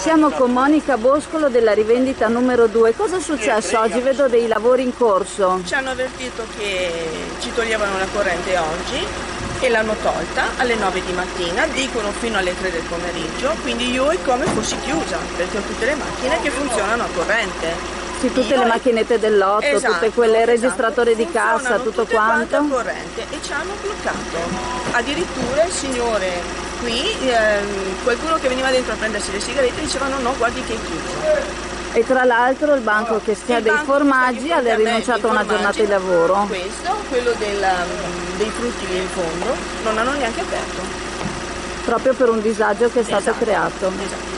Siamo con Monica Boscolo della rivendita numero 2. Cosa è successo oggi? Vedo dei lavori in corso. Ci hanno avvertito che ci toglievano la corrente oggi e l'hanno tolta alle 9 di mattina, dicono fino alle 3 del pomeriggio, quindi io è come fossi chiusa, perché ho tutte le macchine che funzionano a corrente. Sì, tutte le macchinette dell'otto, esatto, tutte quelle registratore di cassa, tutto quanto. A corrente e ci hanno bloccato. Addirittura il signore qui, qualcuno che veniva dentro a prendersi le sigarette diceva no, guardi che è chiuso. E tra l'altro il banco che sta dei formaggi ha rinunciato a una giornata di lavoro. Questo, quello dei frutti lì in fondo, non hanno neanche aperto. Proprio per un disagio che è stato creato. Esatto.